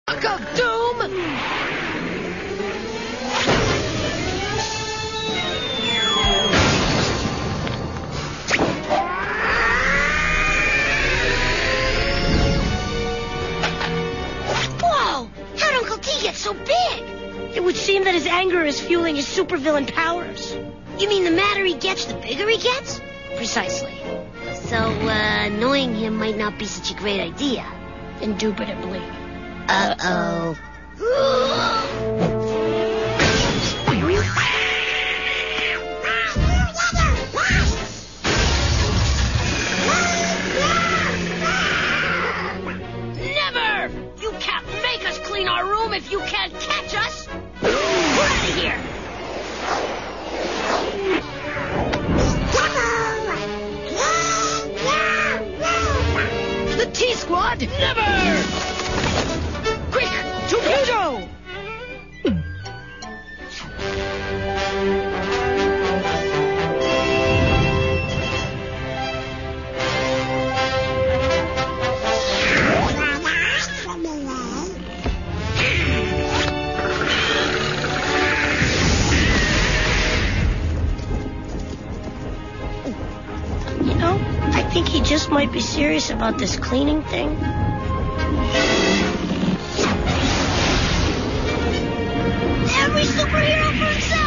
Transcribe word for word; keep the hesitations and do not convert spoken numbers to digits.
Rock of Doom! Whoa! How'd Uncle T get so big? It would seem that his anger is fueling his supervillain powers. You mean the madder he gets, the bigger he gets? Precisely. So, uh, annoying him might not be such a great idea. Indubitably. Uh-oh. Never! You can't make us clean our room if you can't catch us! We're out of here! The T-Squad! Never! Quick, to Pluto! You know, I think he just might be serious about this cleaning thing. Every superhero for himself!